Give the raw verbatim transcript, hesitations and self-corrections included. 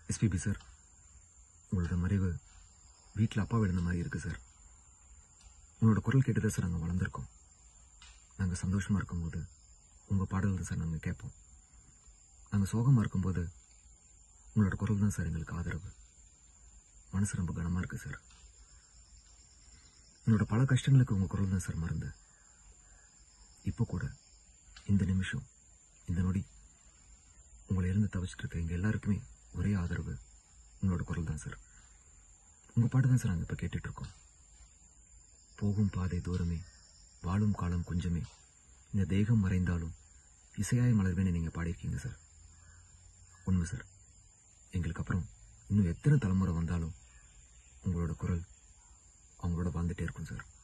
SPB sir, உங்களோட மறைவு வீட்டில் அப்பா விழுந்த மாதிரி இருக்கு சார். உங்களோட குரல் கேட்டுதான் சார் நாங்கள் வளர்ந்துருக்கோம். நாங்கள் சந்தோஷமா இருக்கும்போது உங்கள் பாடல் தான் சார் நாங்கள் கேட்போம். நாங்கள் சோகமாக இருக்கும்போது உங்களோட குரல் தான் சார் எங்களுக்கு ஆதரவு. மனசு ரொம்ப கனமாக இருக்கு சார். என்னோட பல கஷ்டங்களுக்கு உங்கள் குரல் தான் சார் மருந்து. இப்போ கூட இந்த நிமிஷம், இந்த நொடி உங்களை இருந்து தவிச்சிட்டு இருக்க எங்கள் எல்லாருக்குமே ஒரே ஆதரவு உங்களோட குரல் தான் சார். உங்கள் பாட்டு தான் சார் நாங்கள் இப்போ கேட்டுட்டு இருக்கோம். போகும் பாதை தூரமே, வாழும் காலம் கொஞ்சமே, இந்த தேகம் மறைந்தாலும் இசையாய் மலர்வேன்னு நீங்கள் பாடியிருக்கீங்க சார். உண்மை சார். எங்களுக்கு அப்புறம் இன்னும் எத்தனை தலைமுறை வந்தாலும் உங்களோட குரல் அவங்களோட வாழ்ந்துட்டே இருக்கும் சார்.